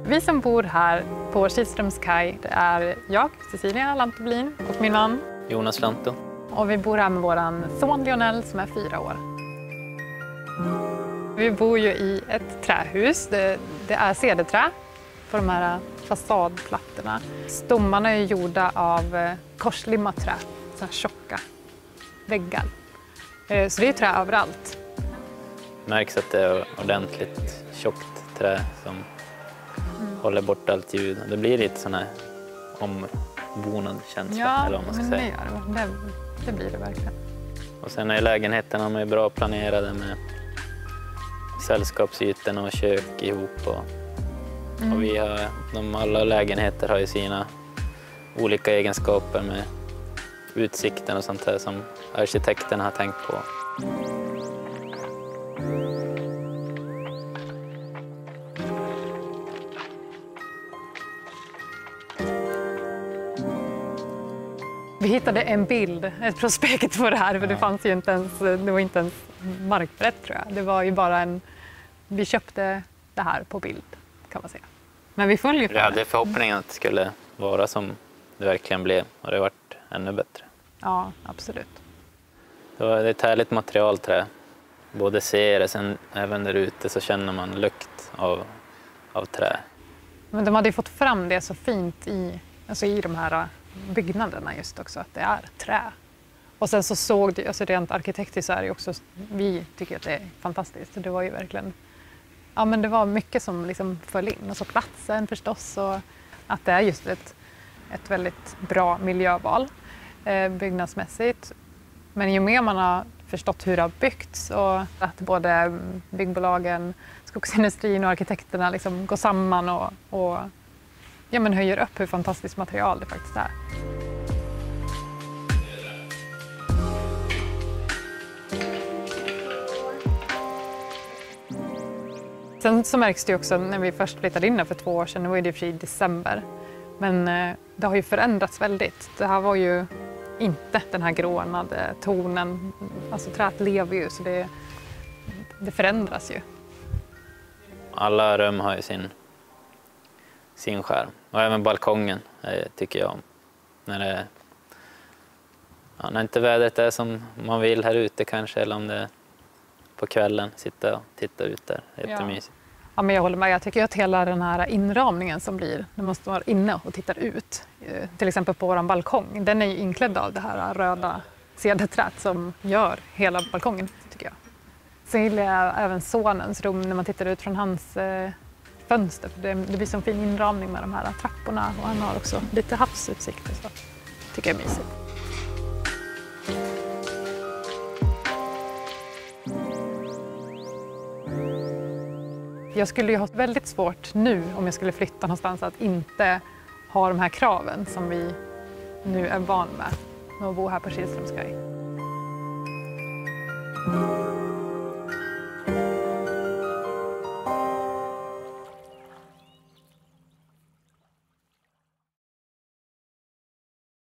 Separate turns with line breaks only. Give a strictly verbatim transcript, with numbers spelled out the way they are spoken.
Vi som bor här på Kihlströms kaj, det är jag, Cecilia Lantoblin, och min man
Jonas Lanto.
Och vi bor här med vår son Lionel som är fyra år. Vi bor ju i ett trähus. Det, det är cederträ på de här fasadplattorna. Stommarna är gjorda av korslimmat trä, så här tjocka väggar. Så det är trä överallt.
Det märks att det är ordentligt tjockt trä som mm. håller bort allt ljud. Det blir lite sån här ombonad känsla.
Ja,
eller vad man ska
men
säga.
det gör det. det. Det blir det verkligen.
Och sen är lägenheterna de är bra planerade med sällskapsytorna och kök ihop. Och, mm. och vi har, de alla lägenheter har ju sina olika egenskaper med utsikten och sånt här som arkitekterna har tänkt på.
Vi hittade en bild, ett prospekt på det här, för det fanns ju inte ens, det var inte ens markbrett tror jag. Det var ju bara en, vi köpte det här på bild kan man säga. Men vi följer för
Jag hade förhoppningen att det skulle vara som det verkligen blev och det har varit ännu bättre.
Ja, absolut.
Det var ett härligt materialträ. Både ser det, sen även där ute så känner man lukt av, av trä.
Men de hade ju fått fram det så fint i, alltså i de här byggnaderna just också, att det är trä. Och sen så såg det, alltså rent arkitektiskt så är det också, vi tycker att det är fantastiskt. Det var ju verkligen, ja men det var mycket som liksom föll in. Och så platsen förstås och att det är just ett, ett väldigt bra miljöval eh, byggnadsmässigt. Men ju mer man har förstått hur det har byggts och att både byggbolagen, skogsindustrin och arkitekterna liksom går samman och, och ja, men höjer upp hur fantastiskt material det faktiskt är. Sen så märks det också när vi först flyttade in där för två år sedan, det var ju det i och för sig i december. Men eh, det har ju förändrats väldigt. Det här var ju inte den här grånade tonen. Alltså träet lever ju så det, det förändras ju.
Alla rum har ju sin, sin skärm. Och även balkongen eh, tycker jag om. När, det, ja, när inte vädret är som man vill här ute kanske. Eller om det är på kvällen, sitta och titta ut där. Jättemysigt.
Ja. Ja, men jag håller med. Jag tycker att hela den här inramningen som blir när man står inne och tittar ut, till exempel på vår balkong, den är ju inklädd av det här röda cederträet som gör hela balkongen, tycker jag. Sen gillar jag även sonens rum när man tittar ut från hans eh, fönster. För det, det blir så fin inramning med de här trapporna och han har också lite havsutsikt och så. Tycker jag är mysigt. Jag skulle ju ha väldigt svårt nu om jag skulle flytta någonstans att inte ha de här kraven som vi nu är van med med att bo här på Kihlströms kaj.